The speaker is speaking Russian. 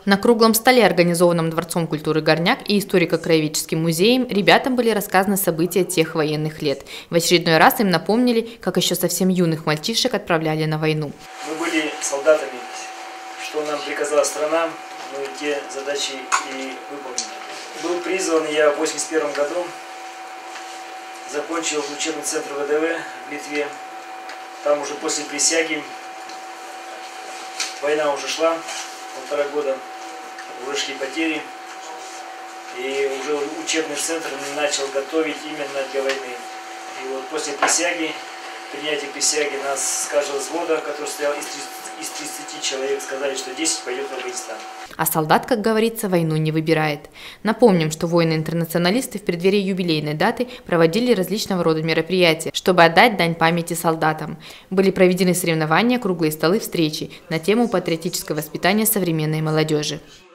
На круглом столе, организованном Дворцом культуры «Горняк» и историко-краеведческим музеем, ребятам были рассказаны события тех военных лет. В очередной раз им напомнили, как еще совсем юных мальчишек отправляли на войну. Мы были солдатами, что нам приказала страна, мы те задачи и выполнили. Был призван я в 1981 году, закончил учебный центр ВДВ в Литве. Там уже после присяги, война уже шла, 1,5 года. Уже шли потери, и уже учебный центр начал готовить именно для войны. И вот после присяги, принятия присяги, нас с каждого взвода, который стоял из 30 человек, сказали, что 10 пойдет в Афганистан. А солдат, как говорится, войну не выбирает. Напомним, что воины-интернационалисты в преддверии юбилейной даты проводили различного рода мероприятия, чтобы отдать дань памяти солдатам. Были проведены соревнования, круглые столы, встречи на тему патриотического воспитания современной молодежи.